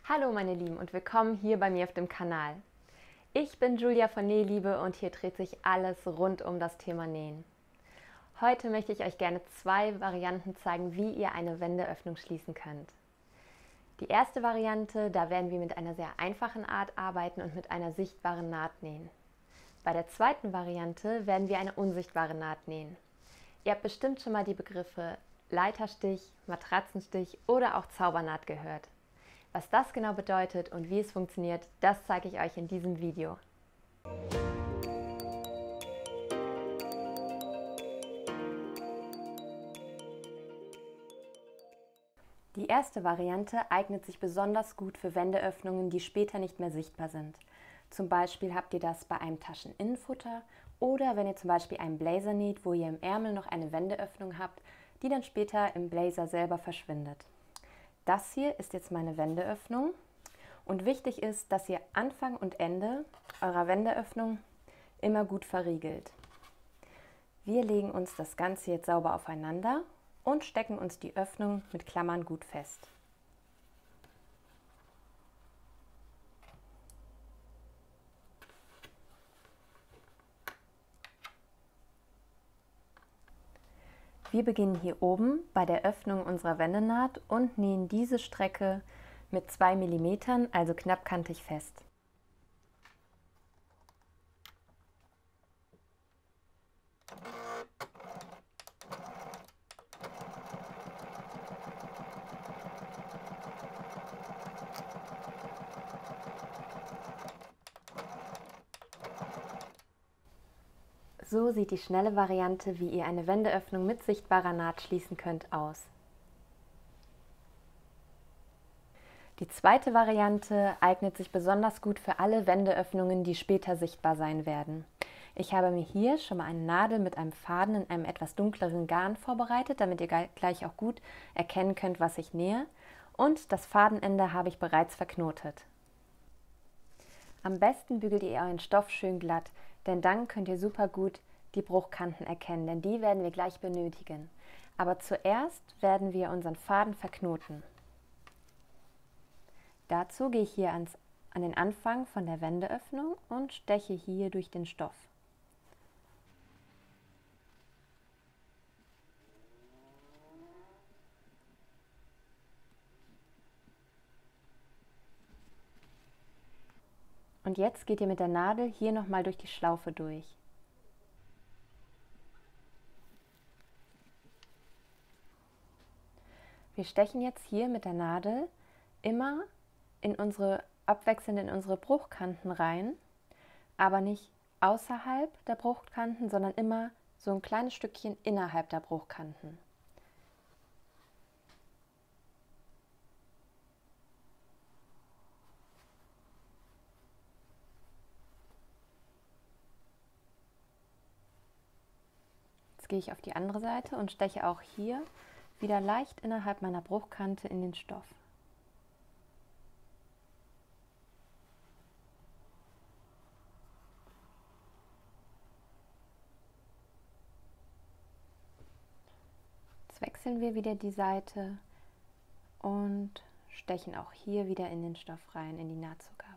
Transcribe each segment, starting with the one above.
Hallo meine Lieben und willkommen hier bei mir auf dem Kanal. Ich bin Julia von Nähliebe und hier dreht sich alles rund um das Thema Nähen. Heute möchte ich euch gerne zwei Varianten zeigen, wie ihr eine Wendeöffnung schließen könnt. Die erste Variante, da werden wir mit einer sehr einfachen Art arbeiten und mit einer sichtbaren Naht nähen. Bei der zweiten Variante werden wir eine unsichtbare Naht nähen. Ihr habt bestimmt schon mal die Begriffe Leiterstich, Matratzenstich oder auch Zaubernaht gehört. Was das genau bedeutet und wie es funktioniert, das zeige ich euch in diesem Video. Die erste Variante eignet sich besonders gut für Wendeöffnungen, die später nicht mehr sichtbar sind. Zum Beispiel habt ihr das bei einem Tascheninnenfutter oder wenn ihr zum Beispiel einen Blazer näht, wo ihr im Ärmel noch eine Wendeöffnung habt, die dann später im Blazer selber verschwindet. Das hier ist jetzt meine Wendeöffnung und wichtig ist, dass ihr Anfang und Ende eurer Wendeöffnung immer gut verriegelt. Wir legen uns das Ganze jetzt sauber aufeinander und stecken uns die Öffnung mit Klammern gut fest. Wir beginnen hier oben bei der Öffnung unserer Wendenaht und nähen diese Strecke mit 2 mm, also knappkantig fest. So sieht die schnelle Variante, wie ihr eine Wendeöffnung mit sichtbarer Naht schließen könnt, aus. Die zweite Variante eignet sich besonders gut für alle Wendeöffnungen, die später sichtbar sein werden. Ich habe mir hier schon mal eine Nadel mit einem Faden in einem etwas dunkleren Garn vorbereitet, damit ihr gleich auch gut erkennen könnt, was ich nähe. Und das Fadenende habe ich bereits verknotet. Am besten bügelt ihr euren Stoff schön glatt, denn dann könnt ihr super gut die Bruchkanten erkennen, denn die werden wir gleich benötigen. Aber zuerst werden wir unseren Faden verknoten. Dazu gehe ich hier an den Anfang von der Wendeöffnung und steche hier durch den Stoff. Und jetzt geht ihr mit der Nadel hier nochmal durch die Schlaufe durch. Wir stechen jetzt hier mit der Nadel immer abwechselnd in unsere Bruchkanten rein, aber nicht außerhalb der Bruchkanten, sondern immer so ein kleines Stückchen innerhalb der Bruchkanten. Jetzt gehe ich auf die andere Seite und steche auch hier wieder leicht innerhalb meiner Bruchkante in den Stoff. Jetzt wechseln wir wieder die Seite und stechen auch hier wieder in den Stoff rein, in die Nahtzugabe.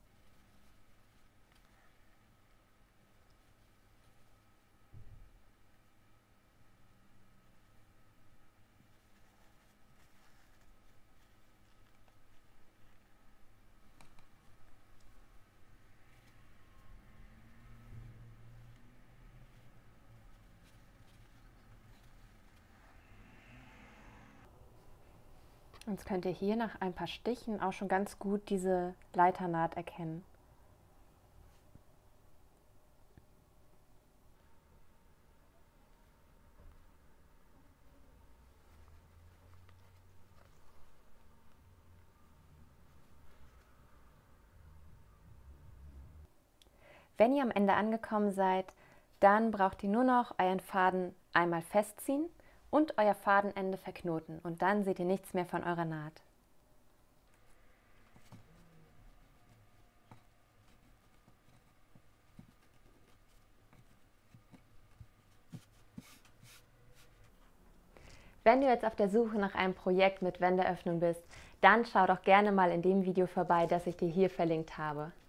Jetzt könnt ihr hier nach ein paar Stichen auch schon ganz gut diese Leiternaht erkennen. Wenn ihr am Ende angekommen seid, dann braucht ihr nur noch euren Faden einmal festziehen und euer Fadenende verknoten und dann seht ihr nichts mehr von eurer Naht. Wenn du jetzt auf der Suche nach einem Projekt mit Wendeöffnung bist, dann schau doch gerne mal in dem Video vorbei, das ich dir hier verlinkt habe.